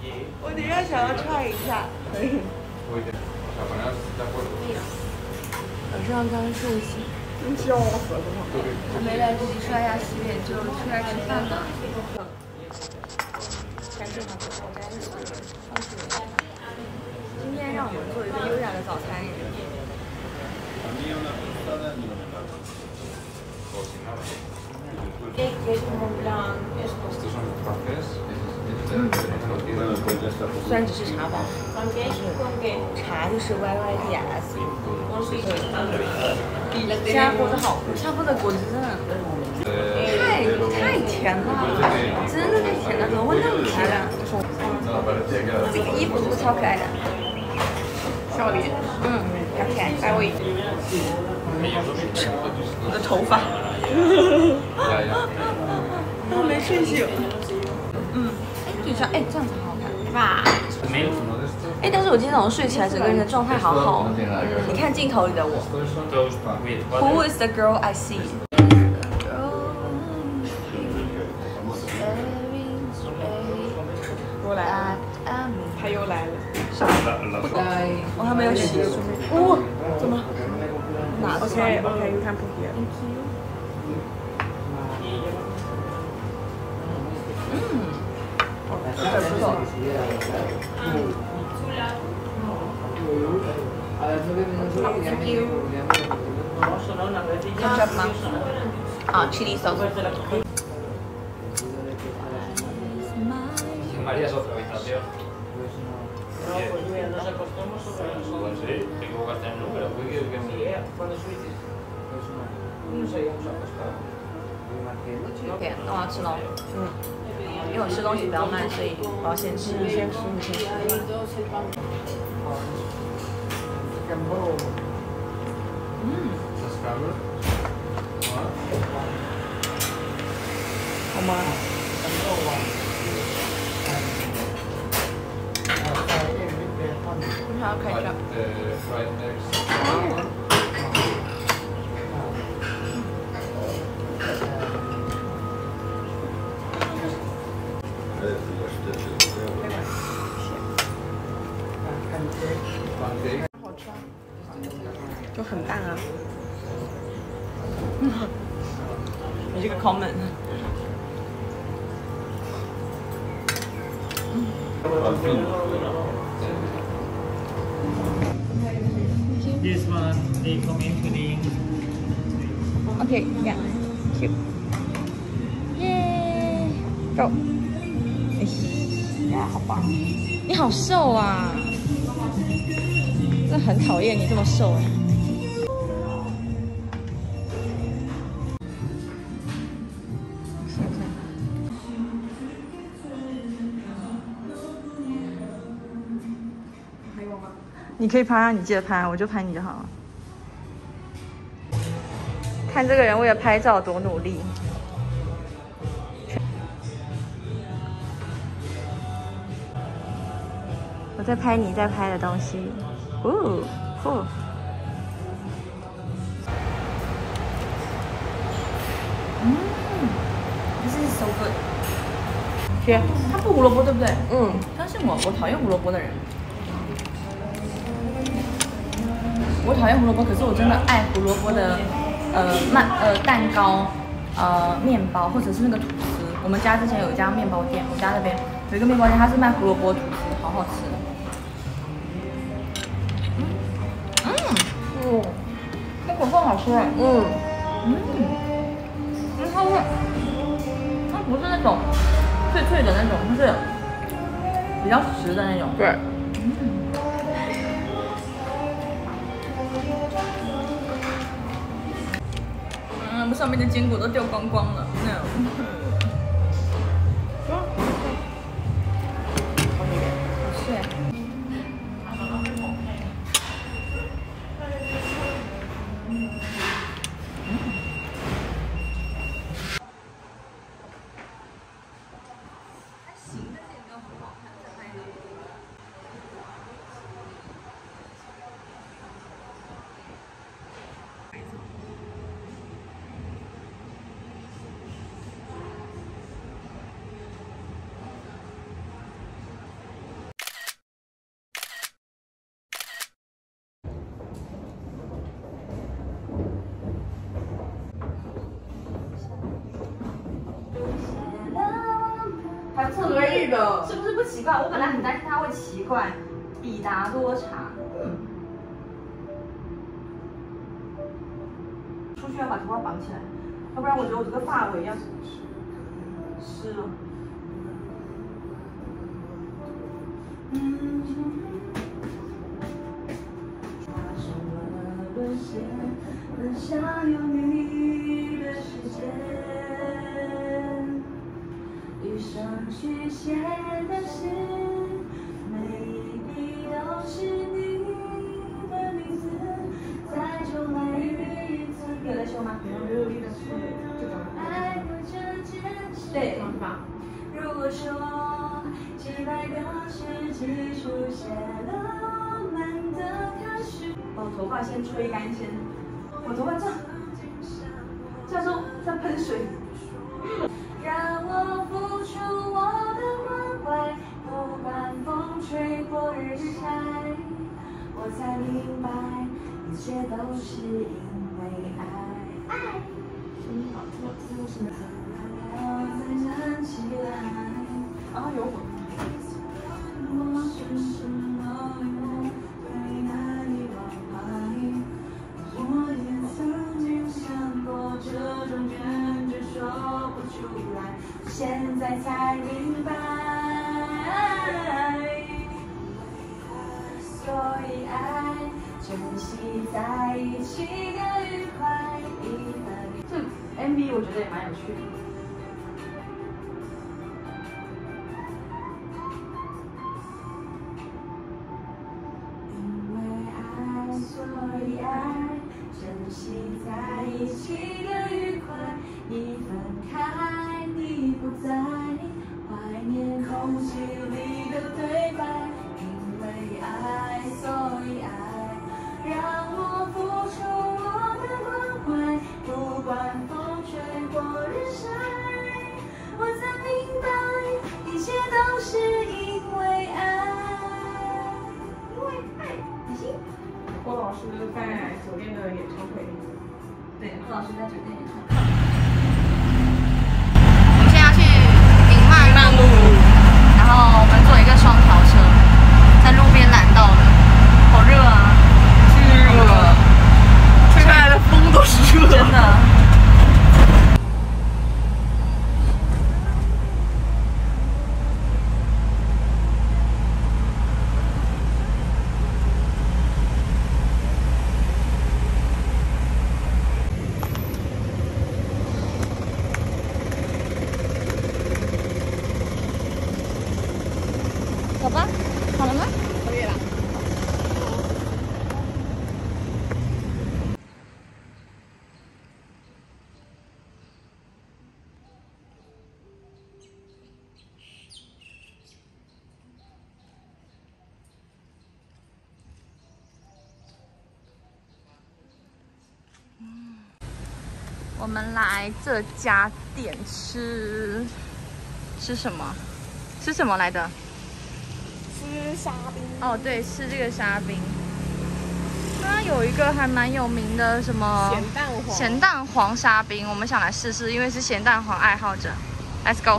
我等一下想要 try 一下。可以。早上刚睡醒， 笑死了！ 还没来得及刷牙洗脸就出来吃饭了。赶紧把我家的水放水。今天让我们做一个优雅的早餐。虽然只是茶包，茶就是 YYDS。比新加坡的好喝，新加坡的果汁真的太甜了，真的太甜了，怎么会那么甜啊？这个衣服是不是超可爱的？ 笑脸， 比较可爱，拜位。我的头发，我没睡醒。就像这样子好看吧？但是我今天早上睡起来，整个人的状态好好。你看镜头里的我 ，Who is the girl I see？ 我来了，他又来了。 我还没有洗。怎么？哪 ？OK，you can put here。 不错。ketchup 吗？chili sauce。 María es otra habitación. Pues sí, te equivocaste en el número. ¿Cuándo subiste? No sé, hemos acostado. 对，那我要吃喽。因为我吃东西比较慢，所以我要先吃。 你先吃。好吗？ 我想要开车。 好吃啊，就很淡啊。 你这个 comment。 This one, they come in pudding. Okay, yeah, cute. Yay, go. 哇，好棒！你好瘦啊！真的很讨厌你这么瘦哎。你可以拍啊，你记得拍，我就拍你就好了。看这个人为了拍照多努力。我在拍你在拍的东西。哦，酷。This is so good。 天， 它不胡萝卜对不对？相信我，我讨厌胡萝卜的人。我讨厌胡萝卜，可是我真的爱胡萝卜的蛋糕、面包或者是那个吐司。我们家之前有一家面包店，我家那边有一个面包店，它是卖胡萝卜吐司，好好吃。那口饭好吃哎。它不是那种脆脆的那种，就是比较实的那种。 对。 上面的坚果都掉光光了。 可以的。 是不是不奇怪？我本来很担心他会奇怪。比达多茶。出去要把头发绑起来，要不然我觉得我这个发尾要湿了。想有你的时间，与生俱写的诗，每一笔都是你的名字，再重来一次。你有在修吗？ 没有力的是这种。 爱过这件事。对，是吧？如果说几百个世纪书写了我们的开始，把我头发先吹干先。我头发这样说在喷水。让我付出我的关怀，不管风吹或日晒，我才明白一切都是因为爱。爱。再站起来。啊，有火。我是什么人？对爱你往来。我也曾经想过这种感觉说不出来，现在才明白。所以爱，珍惜在一起的愉快。这 MV 我觉得也蛮有趣的。所以爱，珍惜在一起的愉快。一分开，你不在，怀念空气里的对白。因为爱，所以爱，让我付出我的关怀，不管风吹或日晒，我才明白，一切都是因为爱。因为爱，你信？ 郭老师在酒店的演唱会。 对，郭老师在酒店演唱会。我们现在要去顶曼路，然后我们坐一个双条车，在路边拦到了，好热啊！巨热，吹出来的风都是热，真的。走吧，好了吗？ 可以了。 我们来这家店吃什么？吃什么来的？ 吃沙冰。 哦，对，吃这个沙冰。它有一个还蛮有名的什么咸蛋黄沙冰，我们想来试试，因为是咸蛋黄爱好者。Let's go。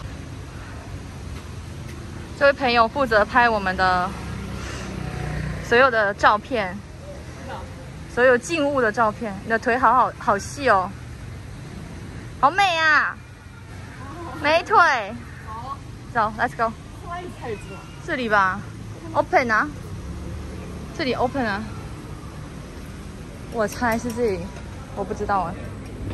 这位朋友负责拍我们的所有的照片，所有静物的照片。你的腿好细哦，好美啊，美腿。 好， 走 ，Let's go。 哪里才有这？ 这里吧 ，Open 啊，这里 Open 啊，我猜是这里，我不知道哎。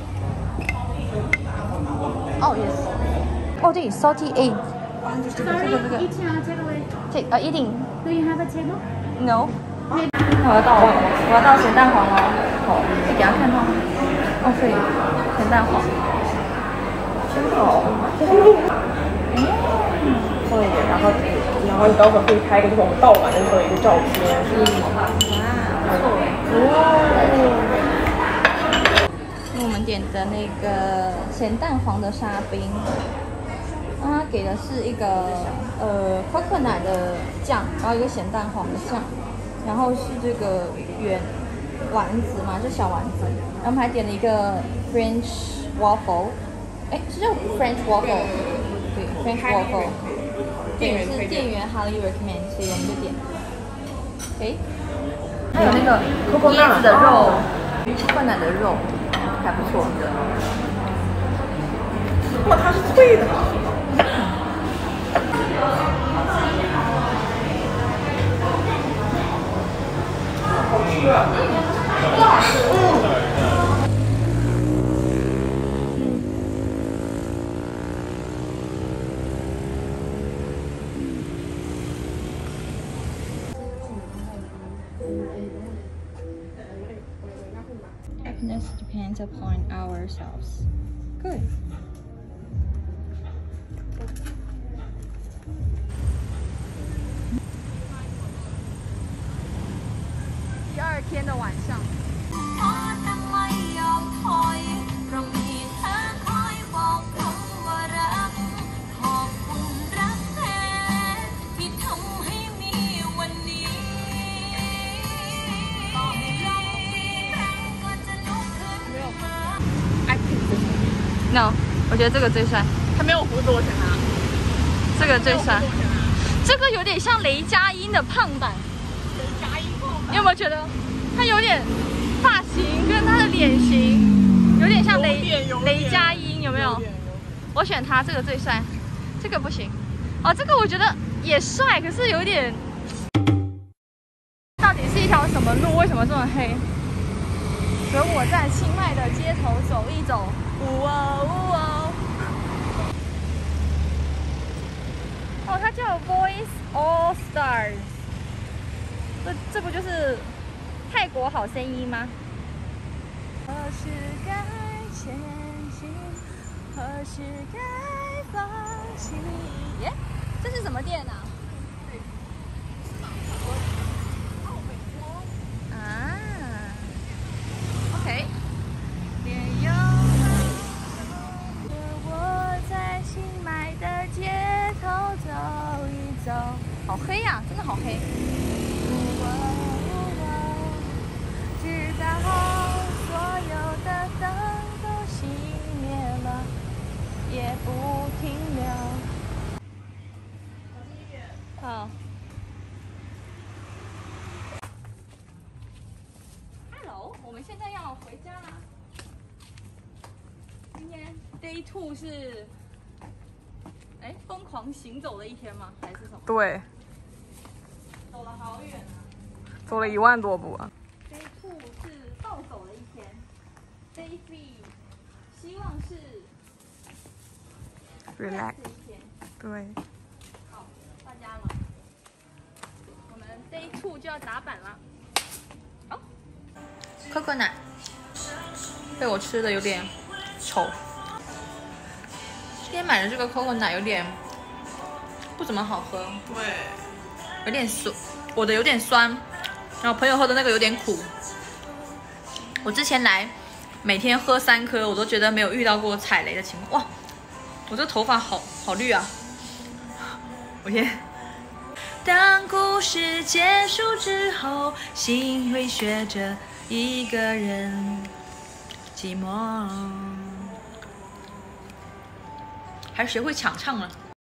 哦 ，yes， 哦对 ，salty egg， 这个 Eating or takeaway? eating Do you have a table? no。我要到咸蛋黄了，好，你给他看到吗？哦，对，咸蛋黄，真好。 对，然后你到时候可以拍一个这种盗版的一个照片。 哇，不错。我们点的那个咸蛋黄的沙冰，它给的是一个coconut 的酱，然后一个咸蛋黄的酱，然后是这个圆丸子嘛，就小丸子，然后我们还点了一个 French waffle， 哎，是叫 French waffle， 对 waffle， 店员是店员 highly recommend， 所以我们就点。诶，还有那个椰子的肉，灌奶的肉还不错。 哇，它是脆的。好吃啊！真的好吃。 Happiness depends upon ourselves. Good. 第二天的晚上。No， 我觉得这个最帅。 他没有胡子，我选他。 这个最帅。这个有点像雷佳音的胖版。 雷佳音胖版。 你有没有觉得他有点发型跟他的脸型有点像雷佳音？有没有？我选他，这个最帅。这个不行。哦，这个我觉得也帅，可是有点。到底是一条什么路？为什么这么黑？和我在清迈的街头走一走。呜哦呜哦！哦，它叫 Voice All Stars。这不就是泰国好声音吗？何时该前进？何时该放弃？耶，这是什么店啊？啊 ，OK。好黑呀、真的好黑。直到所有的灯都熄灭了，也不停留。好。Hello， 我们现在要回家啦。今天 Day 2是。哎，疯狂行走的一天吗？还是什么？ 对， 走了好远啊！ 走了1万多步啊。 Day 2是暴走的一天 ，Day 3希望是 relax 的一天。 对。 好，到家了。我们 Day 2就要打板了。哦，coconut 被我吃的有点丑。今天买的这个 coconut 有点不怎么好喝， 对， 有点酸，我的有点酸，然后朋友喝的那个有点苦。我之前来每天喝3颗，我都觉得没有遇到过踩雷的情况。哇，我这头发好绿啊！我先。当故事结束之后，心会学着一个人寂寞。还是学会抢唱了。